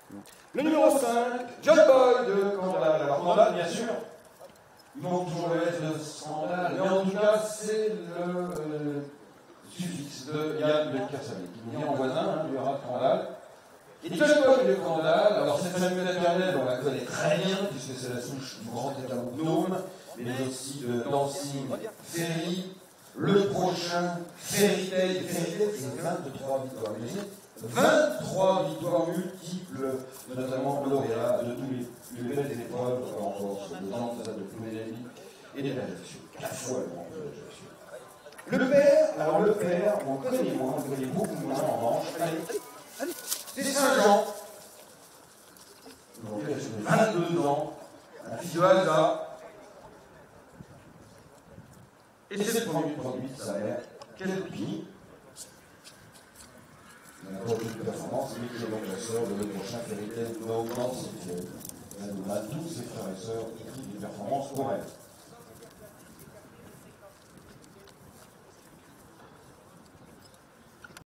Le numéro 5, John Boy de Candale. Alors Candale, bien sûr, il manque toujours le S de Scandale, mais en tout cas, c'est le suffixe de Yann de Kersalik, qui est en voisin du rat de Candale. Et John Boy de Candale, alors cette famille maternelle, on la connaît très bien, puisque c'est la souche du grand étalon gnome, mais aussi de Dancing Ferry, le prochain Fairy Tail. Fairy Tail, c'est 23 victoires. Imaginez, 23 victoires multiples, notamment lauréat de tous les plus belles épreuves en Corse, de Nantes, de Plouménanie et des Ajaccio. 4 fois le grand Ajaccio. Le père, alors le père, on connaît moins, on connaît beaucoup moins en revanche. Allez, c'est Saint-Jean. Aujourd'hui, il a 22 ans, un fils de Alsa. Et c'est le premier produit de sa mère, Kelpie. Il n'a pas eu de performance, mais qui est donc la sœur de le prochain Fairy Tail dans cette série. Elle a tous ses frères et sœurs qui ont des performances pour elle.